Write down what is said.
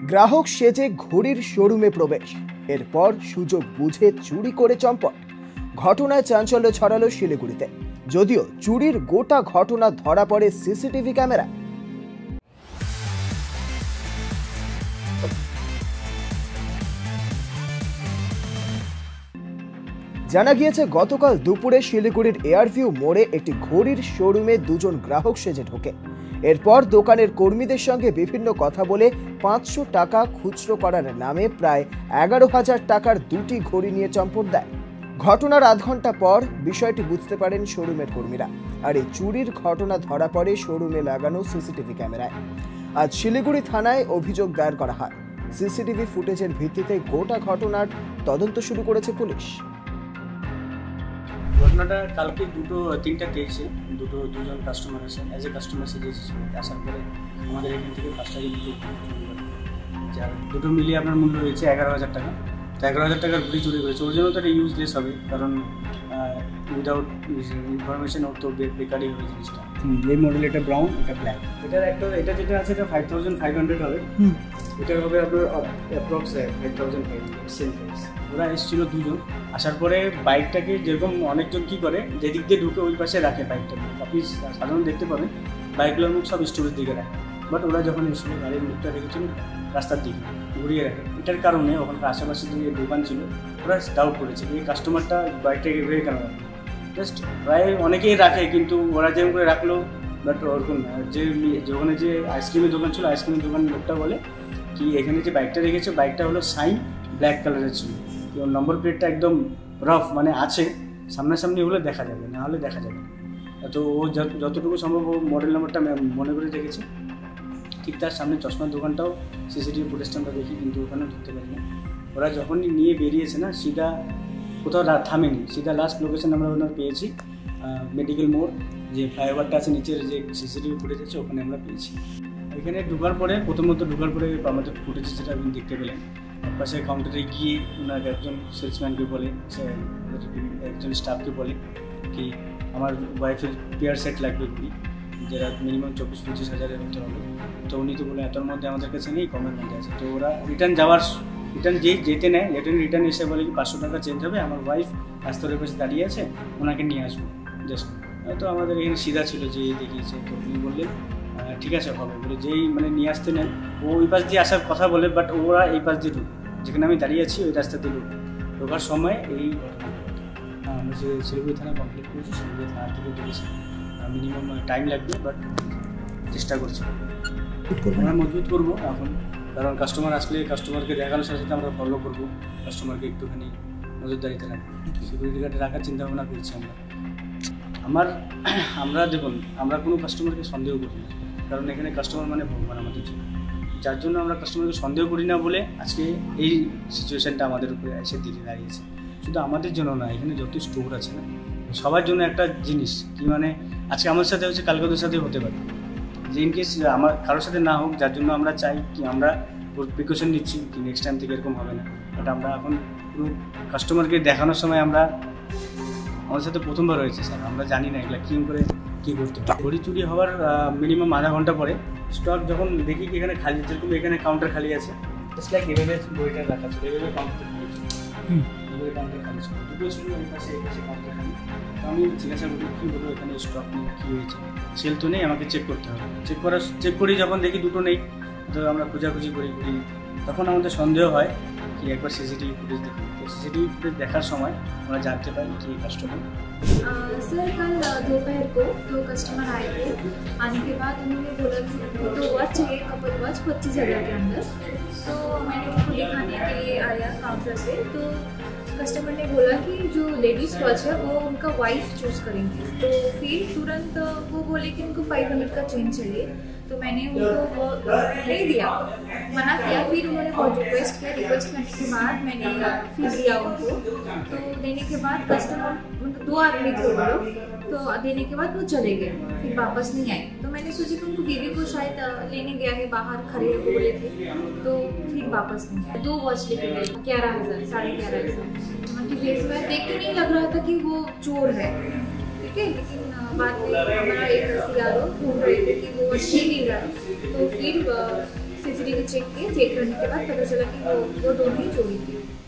গ্রাহক সেজে ঘড়ির শোরুমে প্রবেশ, এরপর সুযোগ বুঝে চুরি করে চম্পট। ঘটনায় চাঞ্চল্য ছড়ালো শিলিগুড়িতে, যদিও চুরির গোটা ঘটনা ধরা পড়ে সিসিটিভি ক্যামেরায়। জানা গিয়েছে, গতকাল দুপুরে শিলিগুড়ির এয়ারভিউ মোড়ে একটি ঘড়ির শোরুমে দুজন গ্রাহক সেজে ঢোকে। এরপর দোকানের কর্মীদের সঙ্গে বিভিন্ন কথা বলে 500 টাকা খুচরো করার নামে প্রায় 11,000 টাকার দুটি ঘড়ি নিয়ে চম্পট দেয়। ঘটনার আধ ঘন্টা পর বিষয়টি বুঝতে পারেন শোরুমের কর্মীরা, আর এই চুরির ঘটনা ধরা পড়ে শোরুমে লাগানো সিসিটিভি ক্যামেরায়। আজ শিলিগুড়ি থানায় অভিযোগ দায়ের করা হয়। সিসিটিভি ফুটেজের ভিত্তিতে গোটা ঘটনার তদন্ত শুরু করেছে পুলিশ। ঘটনাটা কালকে 3:23-এ দুজন কাস্টমার আসেন, অ্যাজ এ কাস্টমার সেজে আসার পরে আমাদের এখান থেকে 5 টাকা যার দুটো মিলিয়ে আপনার মূল্য হয়েছে 11,000 টাকা। তো 11,000 টাকার ঘড়ি চুরি করেছে। ওর জন্য তো এটা ইউজলেস হবে, কারণ উইদাউট ইনফরমেশন ওর তো বেকারই হবে জিনিসটা। এই মডেল, এটা ব্রাউন, এটা ব্ল্যাক। এটা যেটা আছে এটা 5,500 হবে। এটার হবে আপনার অ্যাপ্রক্স 5,500, সেম প্রাইস। ওরা এসেছিল দুজন, আসার পরে বাইকটাকে যেরকম অনেকজন কী করে, যেদিক দিয়ে ঢুকে ওই পাশে রাখে বাইকটাকে। আপনি সাধারণত দেখতে পাবেন বাইকগুলোর মুখ সব স্টোরের দিকে রাখে, বাট ওরা যখন এসেছিল গাড়ির মুখটা রেখেছিল রাস্তার দিকে ঘুরিয়ে রাখে। এটার কারণে ওখানকার আশেপাশে যে দোকান ছিল ওরা ডাউট করেছে এই কাস্টমারটা বাইকটাকে এভাবে কেন রাখে। জাস্ট প্রায় অনেকেই রাখে, কিন্তু ওরা যেমন করে রাখলো, বাট ওরকম না। ওখানে যে আইসক্রিমের দোকান ছিল, আইসক্রিমের দোকানের লোকটা বলে কি এখানে যে বাইকটা রেখেছে বাইকটা হলো সাইন ব্ল্যাক কালারের ছিল। ওর নম্বর প্লেটটা একদম রাফ, মানে আছে সামনাসামনি হলে দেখা যাবে, না হলে দেখা যাবে। তো ও যতটুকু সম্ভব ও মডেল নাম্বারটা মনে করে দেখেছে। ঠিক তার সামনে চশমার দোকানটাও সিসিটিভি ফুটেজটা আমরা দেখি, কিন্তু ওখানে ঢুকতে পারি না। ওরা যখনই নিয়ে বেরিয়েছে না, সিধা কোথাও থামেনি, সিধা লাস্ট লোকেশন আমরা ওনার পেয়েছি মেডিকেল মোড়, যে ফ্লাইওভারটা আছে নিচের যে সিসিটিভি ফুটেজ আছে ওখানে আমরা পেয়েছি। এখানে ঢোকার পরে প্রথমত আমাদের ফুটেজে যেটা আপনি দেখতে পেলেন, পাশে কাউন্টারে গিয়ে ওনার একজন সেলসম্যানকে বলে, একজন স্টাফকে বলে কি আমার ওয়াইফের পেয়ার সেট লাগবে ঘুরি, যেটা মিনিমাম 24-25 হাজারের মধ্যে হবে। তো উনি তো বলে এতর মধ্যে আমাদের কাছে নেই, কমের মধ্যে আছে। তো ওরা রিটার্ন যেতে নেয়, রিটার্ন এসে বলে কি 500 টাকা চেঞ্জ হবে, আমার ওয়াইফ রাস্তার পাশে দাঁড়িয়ে আছে, ওনাকে নিয়ে আসবো জাস্ট। তো আমাদের এখানে সিধা ছিল যে দেখিয়েছে। তো উনি বললেন ঠিক আছে হবে বলে, যেই মানে নিয়ে আসতে নেন ও ওই পাশ দিয়ে আসার কথা বলে, বাট ওরা এই পাশ দিয়ে ঢুক, যেখানে আমি দাঁড়িয়ে আছি ওই রাস্তা দিয়ে ঢোকার সময় এই আমরা যে শিলিগুড়ি থানা কমপ্লিট করেছি, শিলিগুড়ি থানা থেকে ঢুকেছি। মিনিমাম টাইম লাগবে, বাট চেষ্টা করছি আমরা মজবুত করবো এখন, কারণ কাস্টমার আসলে কাস্টমারকে দেখানোর সাথে সাথে আমরা ফলো করবো, কাস্টমারকে একটুখানি নজরদারিতে রাখবো, সিকিউরিটি গার্ডে রাখার চিন্তা ভাবনা করছি আমরা। দেখুন, আমরা কোনো কাস্টমারকে সন্দেহ করি না, কারণ এখানে কাস্টমার মানে ভগবান আমাদের জন্য। যার জন্য আমরা কাস্টমারকে সন্দেহ করি না বলে আজকে এই সিচুয়েশানটা আমাদের উপরে এসে দিকে দাঁড়িয়েছে। শুধু আমাদের জন্য না, এখানে যত স্টোর আছে না, সবার জন্য একটা জিনিস কি, মানে আজকে আমার সাথে হচ্ছে কালকে ওদের সাথে হতে পারে, যে ইনকেস আমার কারোর সাথে না হোক, যার জন্য আমরা চাই কি আমরা প্রিকশন নিচ্ছি কি নেক্সট টাইম থেকে এরকম হবে না। বাট আমরা এখন কোনো কাস্টমারকে দেখানোর সময় আমাদের সাথে প্রথমবার হয়েছে স্যার, আমরা জানি না এগুলো করে কী করতে হবে। ঘড়ি চুরি হওয়ার মিনিমাম আধা ঘন্টা পরে স্টক যখন দেখি কি এখানে খালি, যেরকম এখানে কাউন্টার খালি আছে, জাস্ট লাইক এভাবে ঘড়িটা রাখা ছিল, এভাবে কাউন্টার খালি ছিল, কাউন্টার খালি ছিল, দুটো ছিল এই পাশে কাউন্টার খালি। তো আমি জিজ্ঞাসা করি কী বলো এখানে স্টক নেই, কী হয়েছে, সেল তো নেই, আমাকে চেক করতে হবে। চেক করি, যখন দেখি দুটো নেই, তো আমরা খোঁজাখুঁজি করি, তখন আমাদের সন্দেহ হয় कि एक बार सीसीटीवी फुटेज देखी। तो सीसीटीवी फुटेज देखार समय আমরা জানতে পারি कि कस्टमर सर कल दोपहर को 2 कस्टमर आए थे। आने के बाद उन्होंने बोला कि उनको तो वॉच चाहिए, कपल वॉच 25,000 के अंदर। तो मैंने उनको दिखाने के लिए आया काउंटर पे, तो कस्टमर ने बोला कि जो लेडीज़ वॉच है वो उनका वाइफ चूज़ करेंगे। तो फिर तुरंत वो बोले कि उनको 500 का चेंज चाहिए। तो मैंने उनको वो नहीं दिया, मना किया। फिर उन्होंने बहुत रिक्वेस्ट करने के बाद मैंने फिर दिया उनको। तो देने के बाद कस्टमर, मतलब 2 आदमी थे वो लोग, तो देने के बाद वो चले गए, फिर वापस नहीं आए। तो मैंने सोचा कि उनको बीवी को शायद लेने गया है, बाहर खड़े बोले थे, तो फिर वापस नहीं आए। 2 वॉच लेके गए, 11,000, 11,500। उनकी फेस में देख के नहीं लग रहा था कि वो चोर है, ठीक है। लेकिन बाद में हमारा एक सीआरओ ढूंढ रहे थे कि वो वॉच नहीं मिल रहा, तो फिर सीसीटीवी चेक करने के बाद पता चला कि वो दोनों ही चोरी थी।